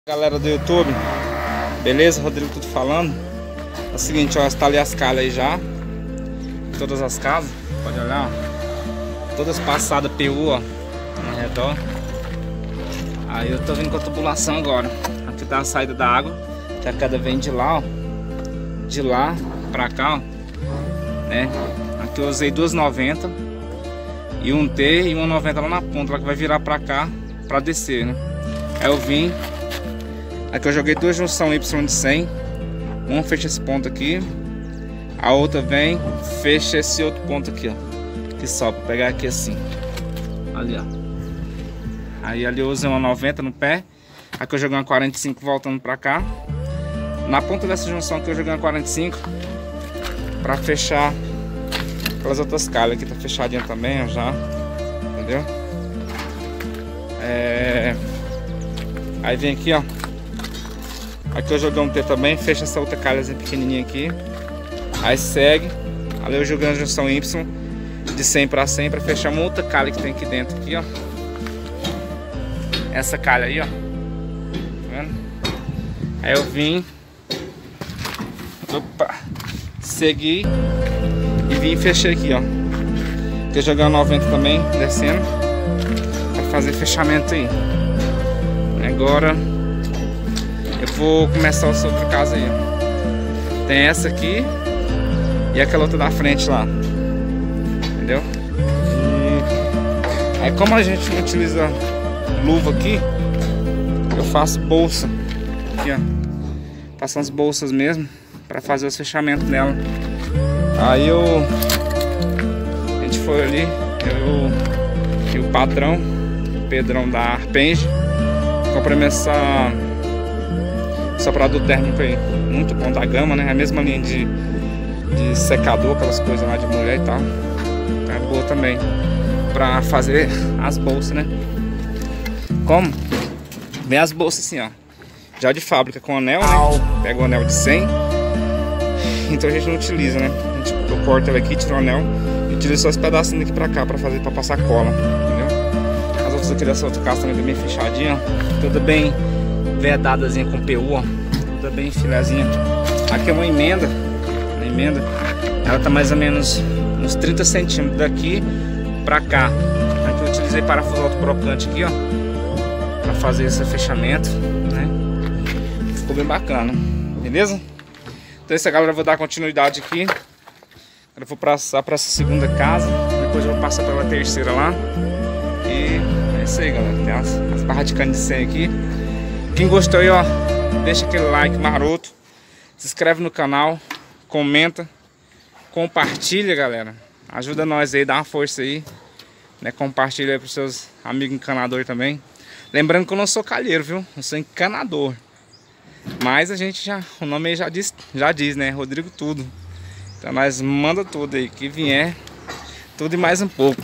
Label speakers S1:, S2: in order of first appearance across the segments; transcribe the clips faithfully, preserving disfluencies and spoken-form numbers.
S1: Galera do YouTube, beleza? Rodrigo tudo falando. É o seguinte, ó, está ali as calhas aí já. Todas as casas, pode olhar, ó. Todas passadas P U, ó, ao redor. Aí eu tô vindo com a tubulação agora. Aqui tá a saída da água, que a queda vem de lá, ó. De lá pra cá, ó, né? Aqui eu usei duas noventa e um T e uma noventa lá na ponta, lá que vai virar pra cá pra descer, né? Aí eu vim. Aqui eu joguei duas junção Y de cem. Uma fecha esse ponto aqui, a outra vem, fecha esse outro ponto aqui, ó. Que só pra pegar aqui assim. Ali, ó. Aí ali eu usei uma noventa no pé. Aqui eu joguei uma quarenta e cinco voltando pra cá. Na ponta dessa junção aqui eu joguei uma quarenta e cinco pra fechar aquelas outras calhas. Aqui tá fechadinha também, ó, já. Entendeu? É... Aí vem aqui, ó. Aqui eu joguei um T também, fecha essa outra calhazinha pequenininha aqui. Aí segue. Ali eu joguei a junção Y de cem para cem para fechar uma outra calha que tem aqui dentro aqui, ó. Essa calha aí, ó. Tá vendo? Aí eu vim, opa, segui e vim e fechei aqui, ó. Aqui eu joguei uma noventa também, descendo, para fazer fechamento aí. Agora eu vou começar essa outra casa aí, ó. Tem essa aqui e aquela outra da frente lá. Entendeu? E aí, como a gente não utiliza luva aqui, eu faço bolsa. Aqui, ó. Faço umas bolsas mesmo para fazer os fechamentos nela. Aí eu... A gente foi ali, eu e o patrão, o Pedrão da Arpenge, comprei essa soprador térmico aí, muito bom, da Gama, né? A mesma linha de, de secador, aquelas coisas lá de mulher e tal. É boa também pra fazer as bolsas, né? Como? Vem as bolsas assim, ó, já de fábrica com anel, né? Pega o anel de cem. Então a gente não utiliza, né? A gente, eu corto ela aqui, tiro o anel e utilizo só esse pedacinho daqui pra cá pra fazer, pra passar cola, entendeu? As outras aqui dessa outra casa também bem fechadinha, ó. Tudo bem vedadazinha com P U, ó. Tudo bem filezinha. Aqui é uma emenda. Uma emenda. Ela tá mais ou menos uns trinta centímetros daqui pra cá. Aqui eu utilizei parafuso autobrocante aqui, ó, pra fazer esse fechamento, né? Ficou bem bacana. Beleza? Então isso, galera, eu vou dar continuidade aqui. Eu vou passar pra essa segunda casa. Depois eu vou passar pela terceira lá. E é isso aí, galera. Tem as, as barras de cano de cem aqui. Quem gostou aí, ó, deixa aquele like maroto, se inscreve no canal, comenta, compartilha, galera. Ajuda nós aí, dá uma força aí, né? Compartilha aí pros seus amigos encanadores também. Lembrando que eu não sou calheiro, viu? Eu sou encanador. Mas a gente já, o nome aí já diz, já diz, né? Rodrigo Tudo. Então nós manda tudo aí, que vier, tudo e mais um pouco,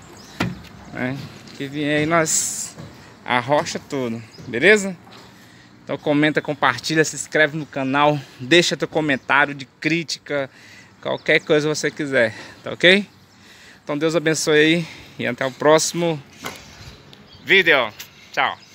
S1: né? Que vier aí nós arrocha tudo, beleza? Então comenta, compartilha, se inscreve no canal, deixa teu comentário de crítica, qualquer coisa você quiser, tá ok? Então Deus abençoe aí e até o próximo vídeo. Tchau!